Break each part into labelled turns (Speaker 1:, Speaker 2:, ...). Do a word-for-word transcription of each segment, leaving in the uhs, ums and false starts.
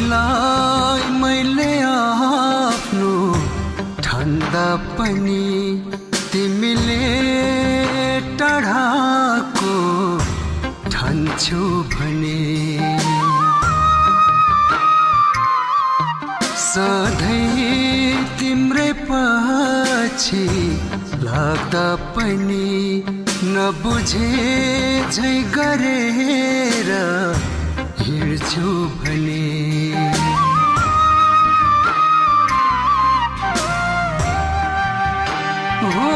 Speaker 1: तिमीलाई मैले आफ्नो ठन्डा पनि तिमीले टाढाको ठान्छौ भने सधैँ तिम्रै पछि लाग्दा पनि नबुझे झै गरेर हिँड्छु भने हो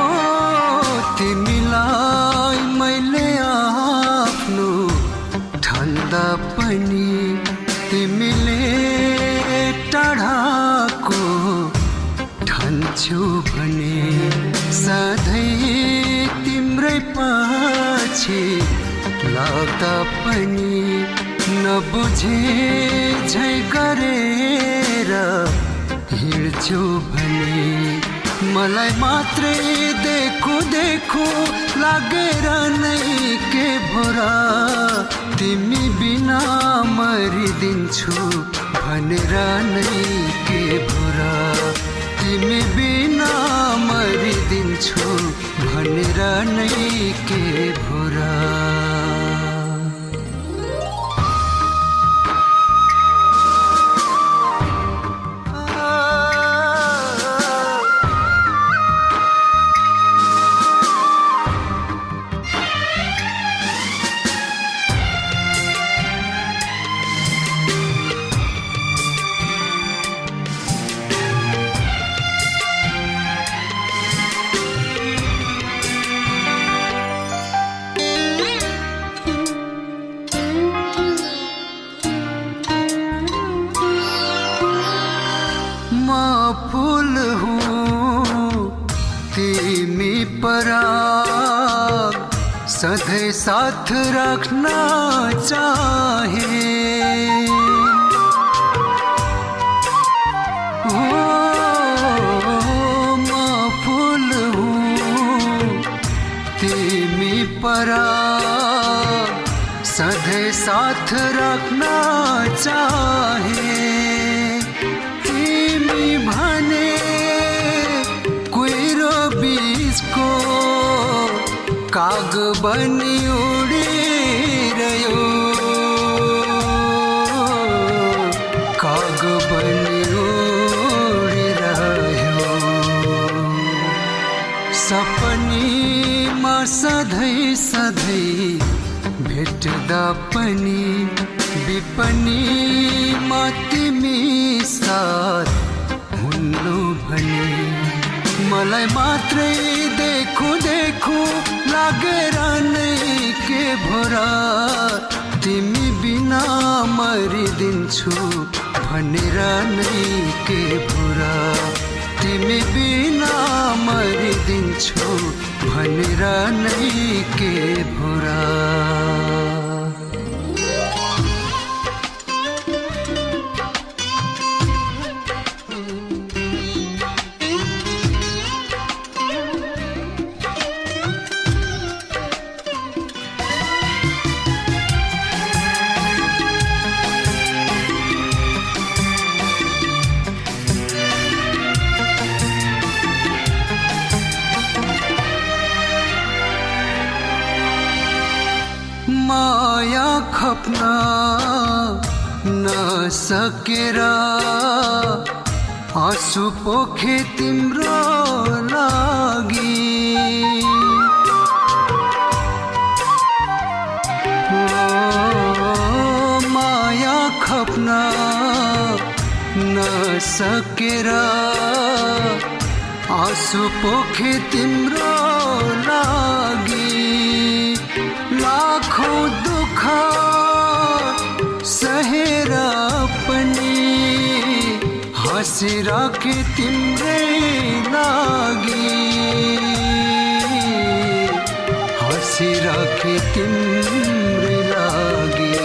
Speaker 1: तिमीलाई मैले आफ्नो ठन्डा पनि तिमीले टाढाको ठान्छौ भने सधैँ तिम्रै पछि लाग्दा पनि नबुझे झै गरेर हिँड्छु भने मलाई मात्रै देखो देखो लागेर नै के भोरा तिमी बिना मरिदिन्छु भनेर नै के भोरा तिमी बिना मरिदिन्छु भनेर नै के भोरा फूल हूँ तिमी पराग सधैं साथ रखना चाहे हो मैं फूल हूँ तिमी पराग सधैं साथ रखना चाहे भने कुहिरो बीचको काग बनी उडिरह्यो काग बनी उडिरह्यो सपनीमा सधैं सधैं भेट्दा पनि विपनीमा तिमी साथ हुनु भने मलाई मात्रै देखो देखो लागेर नै के भोरा तिमी बिना मरिदिन्छु भनेर नै के भोरा तिमी बिना मरिदिन्छु भनेर नै के भोरा माया खप्न नसकेर आँसु पोखे तिम्रो लागि माया खप्न नसकेर आँसु पोखे तिम्रो लागि लाखौं दुख सहेर पनि हाँसिराखे तिम्रै लागि हाँसिराखे तिम्रै लागि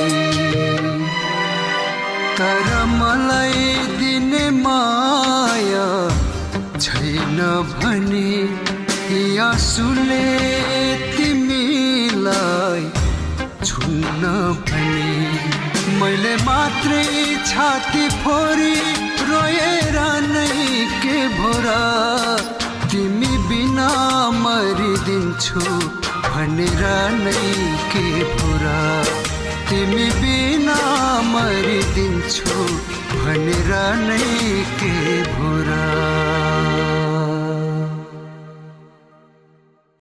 Speaker 1: तर मलाई दिने माया छैन भने आँसुले तिमीलाई छुन्न भने मैले मात्रै छाती फोरी रोएर नै के भोरा तिमी बिना मरिदिन्छु भनेर नै के भोरा तिमी बिना मरिदिन्छु भनेर नै के भोरा।